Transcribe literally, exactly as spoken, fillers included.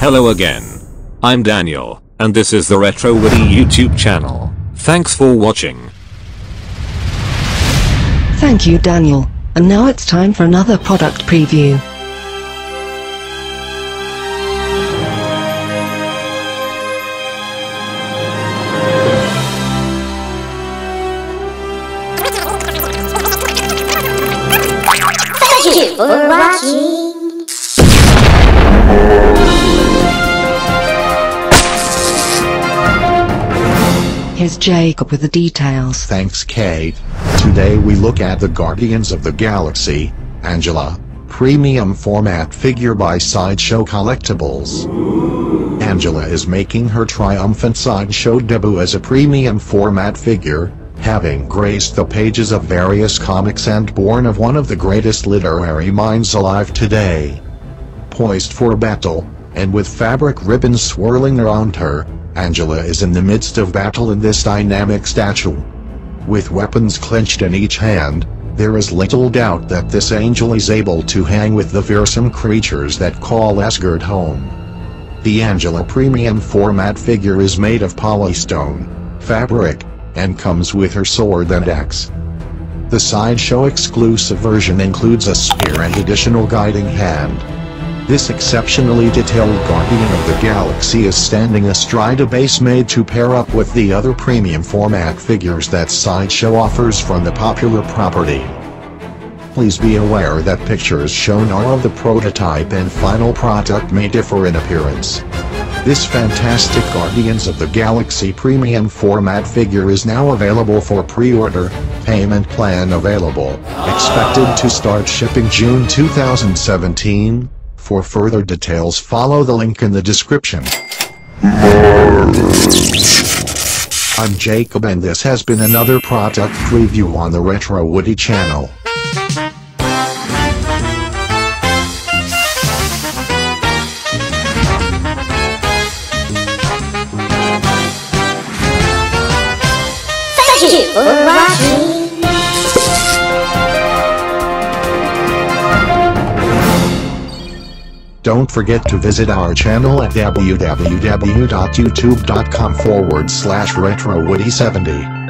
Hello again. I'm Daniel, and this is the Retro Woody YouTube channel. Thanks for watching. Thank you, Daniel. And now it's time for another product preview. Thank you for watching. Here's Jacob with the details. Thanks, Kate. Today we look at the Guardians of the Galaxy, Angela, premium format figure by Sideshow Collectibles. Angela is making her triumphant Sideshow debut as a premium format figure, having graced the pages of various comics and born of one of the greatest literary minds alive today. Poised for battle, and with fabric ribbons swirling around her, Angela is in the midst of battle in this dynamic statue. With weapons clenched in each hand, there is little doubt that this angel is able to hang with the fearsome creatures that call Asgard home. The Angela premium format figure is made of polystone fabric, and comes with her sword and axe. The Sideshow exclusive version includes a spear and additional guiding hand. This exceptionally detailed Guardian of the Galaxy is standing astride a base made to pair up with the other premium format figures that Sideshow offers from the popular property. Please be aware that pictures shown are of the prototype and final product may differ in appearance. This fantastic Guardians of the Galaxy premium format figure is now available for pre-order, payment plan available, expected to start shipping June two thousand seventeen. For further details, follow the link in the description. I'm Jacob and this has been another product preview on the Retro Woody channel. Thank you for watching. Don't forget to visit our channel at w w w dot youtube dot com forward slash retro woody seventy.